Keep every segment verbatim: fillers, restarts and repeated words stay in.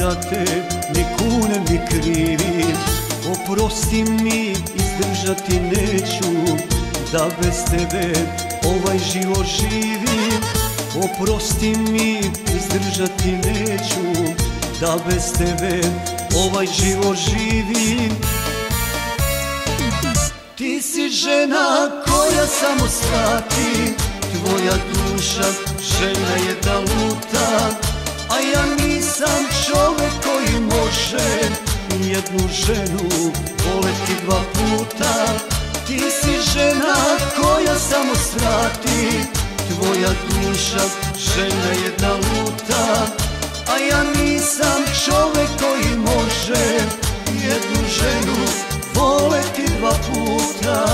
za te ni kunem ni krivim. Oprosti mi, izdržati neću, da bez tebe ovaj život živim. Oprosti mi, izdržati neću, da bez tebe ovaj život živim. Ti si žena koja samo svati, tvoja duša željna je da luta, a ja nisam čovek koji može jednu ženu voleti dva puta. Ti si žena koja samo svati, tvoja duša željna je da luta, a ja nisam čovek koji može jednu ženu voleti dva puta.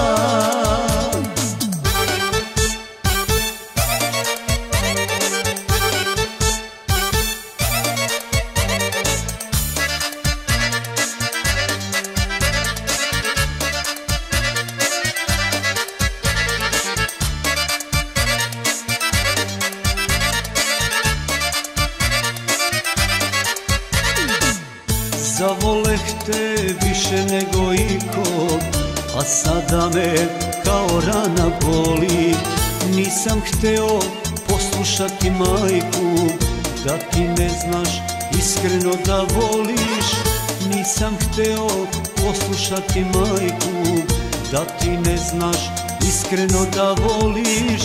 Zavoleh te više nego iko, a sada me kao rana boli. Nisam hteo poslušati majku, da ti ne znaš iskreno da voliš. Nisam hteo poslušati majku, da ti ne znaš iskreno da voliš.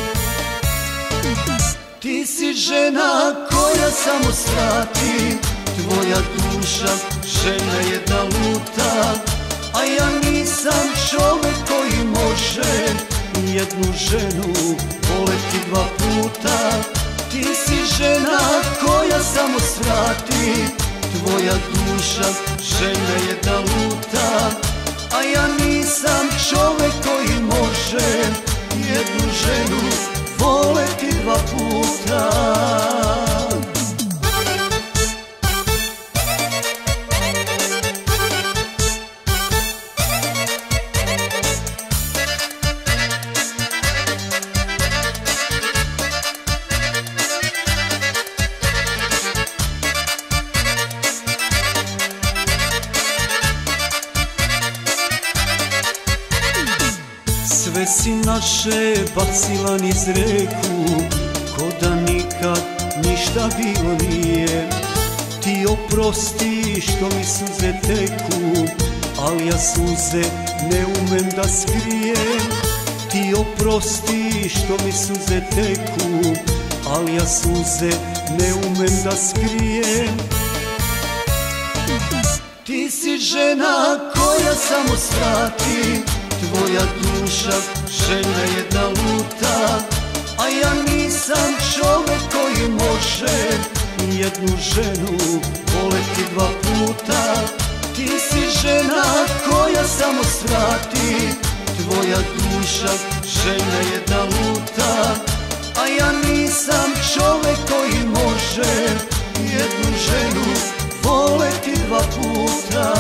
Ti si žena koja samo svati, tvoja duša željna je da luta, a ja nisam čovek koji može jednu ženu voleti dva puta. Ti si žena koja samo svati, tvoja duša željna je da luta, a ja nisam čovek koji može jednu ženu voleti dva puta. Sve si naše bacila niz reku, ko da nikad ništa bilo nije. Ti oprosti što mi suze teku, al ja suze ne umem da skrijem. Ti oprosti što mi suze teku, al ja suze ne umem da skrijem. Ti si žena koja samo svati, tvoja duša željna je da luta, a ja nisam čovek koji može jednu ženu voleti dva puta. Ti si žena koja samo svati, tvoja duša željna je da luta, a ja nisam čovek koji može jednu ženu voleti dva puta.